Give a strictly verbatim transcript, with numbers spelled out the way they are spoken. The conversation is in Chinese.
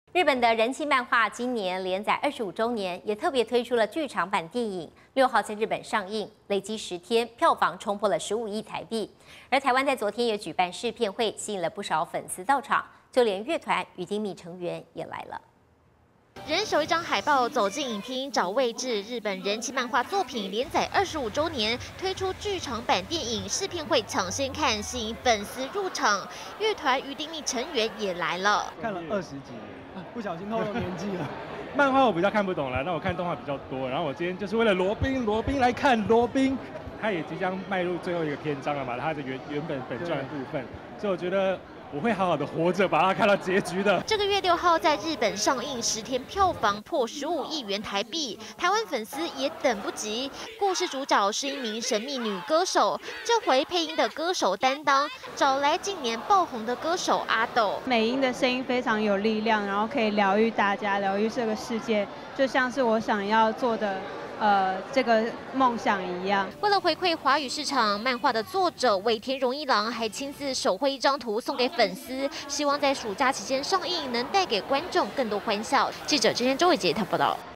日本的人气漫画今年连载二十五周年，也特别推出了剧场版电影，六号在日本上映，累积十天票房冲破了十五亿台币。而台湾在昨天也举办试片会，吸引了不少粉丝到场，就连乐团与丁密成员也来了。 人手一张海报，走进影厅找位置。日本人气漫画作品连载二十五周年，推出剧场版电影试片会抢先看，吸引粉丝入场。乐团与丁密成员也来了， 看了二十集，不小心透露年纪了。漫画我比较看不懂了，那我看动画比较多。然后我今天就是为了罗宾，罗宾来看罗宾，他也即将迈入最后一个篇章了嘛，他的原原本本传的部分，所以我觉得。 我会好好的活着，把它看到结局的。 这个月六号在日本上映，十天票房破十五亿元台币，台湾粉丝也等不及。故事主角是一名神秘女歌手，这回配音的歌手担当找来近年爆红的歌手阿斗。 美音的声音非常有力量，然后可以疗愈大家，疗愈这个世界，就像是我想要做的。 呃，这个梦想一样。 为了回馈华语市场，漫画的作者尾田荣一郎还亲自手绘一张图送给粉丝，希望在暑假期间上映，能带给观众更多欢笑。记者之前周伟杰他报道。